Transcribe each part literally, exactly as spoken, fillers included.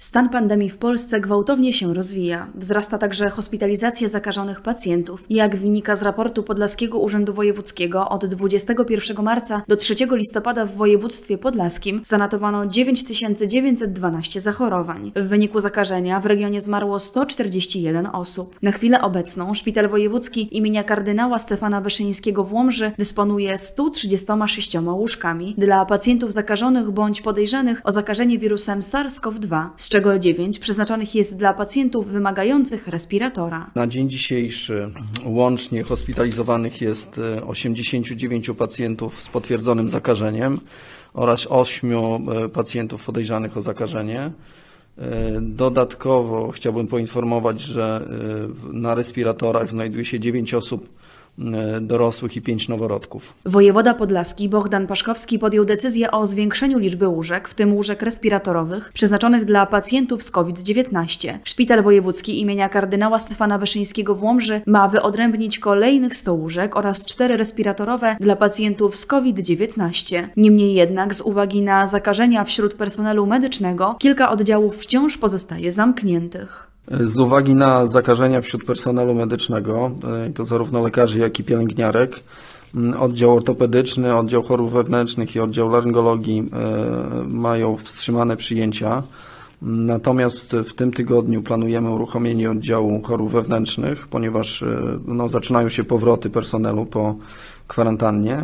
Stan pandemii w Polsce gwałtownie się rozwija. Wzrasta także hospitalizacja zakażonych pacjentów. Jak wynika z raportu Podlaskiego Urzędu Wojewódzkiego, od dwudziestego pierwszego marca do trzeciego listopada w województwie podlaskim zanotowano dziewięć tysięcy dziewięćset dwanaście zachorowań. W wyniku zakażenia w regionie zmarło sto czterdzieści jeden osób. Na chwilę obecną Szpital Wojewódzki imienia kardynała Stefana Wyszyńskiego w Łomży dysponuje stu trzydziestoma sześcioma łóżkami dla pacjentów zakażonych bądź podejrzanych o zakażenie wirusem SARS-CoV dwa. Z czego dziewięć przeznaczonych jest dla pacjentów wymagających respiratora. Na dzień dzisiejszy łącznie hospitalizowanych jest osiemdziesięciu dziewięciu pacjentów z potwierdzonym zakażeniem oraz ośmiu pacjentów podejrzanych o zakażenie. Dodatkowo chciałbym poinformować, że na respiratorach znajduje się dziewięć osób dorosłych i pięć noworodków. Wojewoda podlaski Bohdan Paszkowski podjął decyzję o zwiększeniu liczby łóżek, w tym łóżek respiratorowych, przeznaczonych dla pacjentów z COVID dziewiętnaście. Szpital Wojewódzki imienia kardynała Stefana Wyszyńskiego w Łomży ma wyodrębnić kolejnych sto łóżek oraz cztery respiratorowe dla pacjentów z COVID dziewiętnaście. Niemniej jednak z uwagi na zakażenia wśród personelu medycznego kilka oddziałów wciąż pozostaje zamkniętych. Z uwagi na zakażenia wśród personelu medycznego, to zarówno lekarzy, jak i pielęgniarek, oddział ortopedyczny, oddział chorób wewnętrznych i oddział laryngologii mają wstrzymane przyjęcia. Natomiast w tym tygodniu planujemy uruchomienie oddziału chorób wewnętrznych, ponieważ no, zaczynają się powroty personelu po kwarantannie.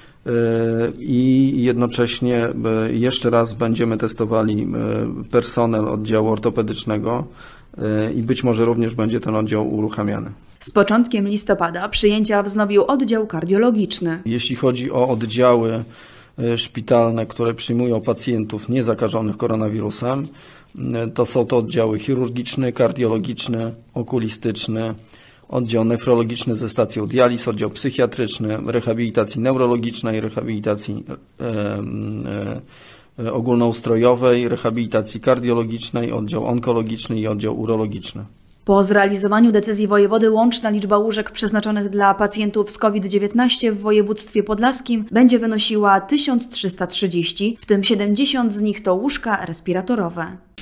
I jednocześnie jeszcze raz będziemy testowali personel oddziału ortopedycznego i być może również będzie ten oddział uruchamiany. Z początkiem listopada przyjęcia wznowił oddział kardiologiczny. Jeśli chodzi o oddziały szpitalne, które przyjmują pacjentów niezakażonych koronawirusem, to są to oddziały chirurgiczny, kardiologiczny, okulistyczny, oddział nefrologiczny ze stacją dializ, oddział psychiatryczny, rehabilitacji neurologicznej, rehabilitacji e, e, ogólnoustrojowej, rehabilitacji kardiologicznej, oddział onkologiczny i oddział urologiczny. Po zrealizowaniu decyzji wojewody łączna liczba łóżek przeznaczonych dla pacjentów z COVID dziewiętnaście w województwie podlaskim będzie wynosiła tysiąc trzysta trzydzieści, w tym siedemdziesiąt z nich to łóżka respiratorowe.